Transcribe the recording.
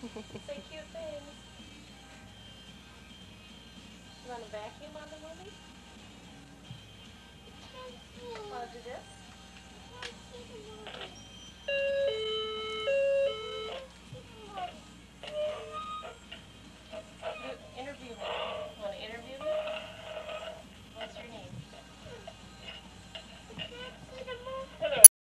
Say cute things. You want to vacuum on the movie? Want to do this?